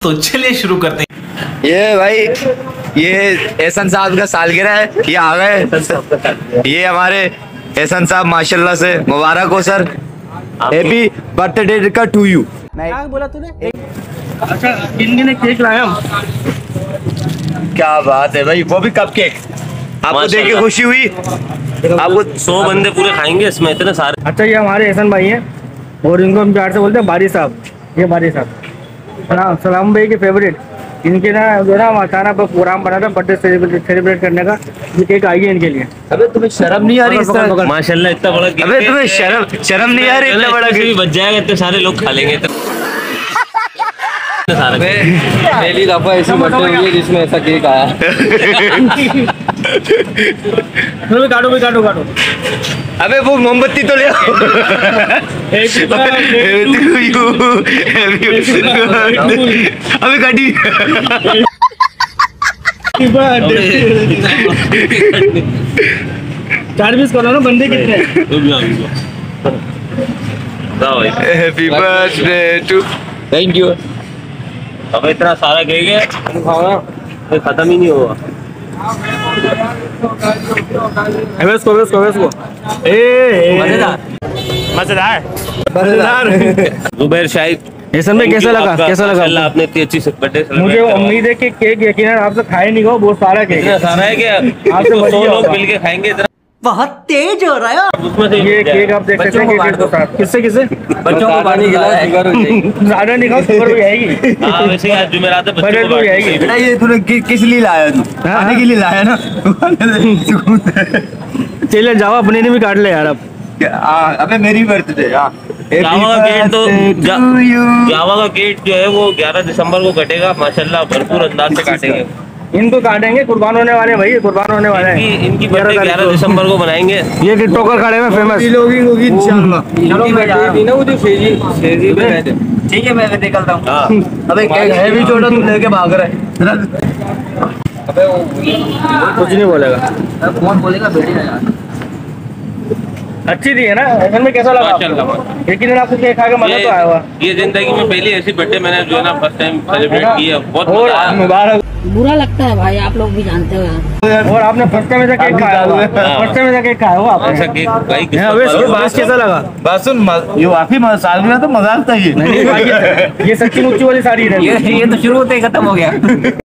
तो चलिए शुरू करते हैं। ये भाई ये एहसन साहब का सालगिरह है, ये आ गए। ये हमारे एहसन साहब माशाल्लाह से मुबारक हो सर, हैप्पी बर्थडे का टू यू। क्या बोला तूने? अच्छा किन केक लाया हम? क्या बात है भाई, वो भी कप केक। आपको देख के खुशी हुई? आपको 100 बंदे पूरे खाएंगे इसमें, इतने सारे। अच्छा ये हमारे एहसन भाई हैं और इनको हम प्यार से बोलते हैं बारी साहब। ये बारी साहब सलाम भाई के फेवरेट। इनके ना जो ना अचानक प्रोग्राम बना था बर्थडे सेलिब्रेट करने का, ये केक आई है इनके लिए। अबे तुम्हें शर्म नहीं आ रही? माशाल्लाह इतना बड़ा केक। अबे तुम्हें शर्म नहीं आ रही? इतना बड़ा केक बच जाएगा, इतने सारे लोग खा लेंगे। पहली दफा ऐसी बर्थडे हुई है जिसमें ऐसा केक आया। काटो। अबे वो मोमबत्ती तो ले आओ। अबे काटी। चार पीस करो ना, बंदे कितने? Happy birthday to. Thank you. अब इतना सारा केक है, तो खत्म ही नहीं होगा। मजेदार। जुबैर शाहिद, एहसन में कैसा लगा? माशाल्लाह आपने इतनी अच्छी बर्थडे। मुझे उम्मीद है कि केक यकीनन आपसे खाए नहीं हो, बहुत सारा केक इतना सारा है क्या? आपसे 100 लोग मिलके खाएंगे। इतना बहुत तेज हो रहा है। उसमें से ये केक आप देख सकते हैं। किससे बच्चों को पानी खिलाया। ज्यादा नहीं खाओ, शुगर हो जाएगी। हाँ वैसे आज जुमेरात है, बच्चों को हो जाएगी। बेटा ये तूने किस लिए लाया? तू खाने के लिए लाया ना? चलिए जाओ, अपने ने भी काट ले यार अब। अबे मेरी बर्थडे। जावा का गेट तो जावा का गेट जो है वो 11 दिसंबर को कटेगा। माशाल्लाह भरपूर अंदाज से काटेंगे। इनको काटेंगे, कुर्बान होने वाले भाई, कुर्बान होने वाले हैं। इनकी बर्थडे 11 दिसंबर को बनाएंगे। ये टिकटॉकर खड़े हैं फेमस। ठीक है मैं निकलता हूँ। अबे है भी छोटा, तू लेके भाग रहा है। अबे कुछ नहीं बोलेगा, कौन बोलेगा? बेटी यार अच्छी थी है ना? एहसन में कैसा लगा? माशाल्लाह। लेकिन आपको केक खा के मजा तो आया हुआ। ये जिंदगी में पहली ऐसी बर्थडे मैंने जो है ना फर्स्ट टाइम सेलिब्रेट की है। बहुत और मजा आया। मुबारक। बुरा लगता है भाई, आप लोग भी जानते हो। और आपने फर्स्ट टाइम ऐसा केक खाया हुआ? फर्स्ट टाइम ऐसा केक खाया हुआ आपने? ऐसा केक भाई अबे इसके बाद कैसा लगा? बस सुन, ये वाकई सालगिरह तो मजाक था। ये ये सच्ची मुच्ची वाली साड़ी है। ये तो शुरू होते ही खत्म हो गया।